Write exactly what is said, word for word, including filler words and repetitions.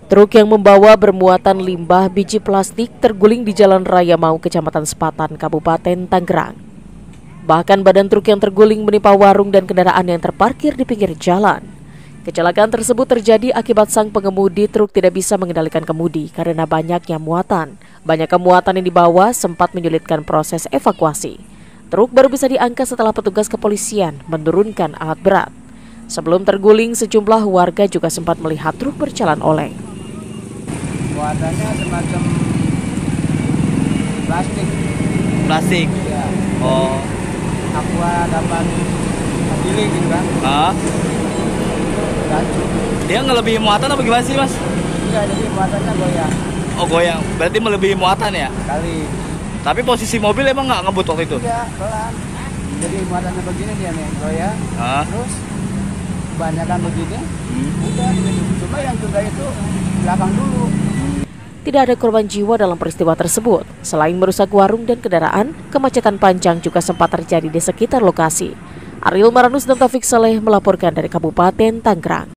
Truk yang membawa bermuatan limbah biji plastik terguling di Jalan Raya Mau, Kecamatan Sepatan, Kabupaten Tangerang. Bahkan badan truk yang terguling menimpa warung dan kendaraan yang terparkir di pinggir jalan. Kecelakaan tersebut terjadi akibat sang pengemudi truk tidak bisa mengendalikan kemudi karena banyaknya muatan. Banyak muatan yang dibawa sempat menyulitkan proses evakuasi. Truk baru bisa diangkat setelah petugas kepolisian menurunkan alat berat. Sebelum terguling, sejumlah warga juga sempat melihat truk berjalan oleng. Muatannya semacam plastik. Plastik? Ya. Oh. Aqua dapat pilih gitu kan. Ah. Racun. Dia ngelebihi muatan apa gimana sih, Mas? Iya, jadi muatannya goyang. Oh, goyang. Berarti melebihi muatan ya? Kali. Tapi posisi mobil emang nggak ngebut waktu itu? Iya, pelan. Jadi muatannya begini dia nih, goyang. Ah. Terus kebanyakan begini. Hmm. Udah, cuma yang juga itu belakang dulu. Tidak ada korban jiwa dalam peristiwa tersebut. Selain merusak warung dan kendaraan, kemacetan panjang juga sempat terjadi di sekitar lokasi. Ariel Maranus dan Taufik Saleh melaporkan dari Kabupaten Tangerang.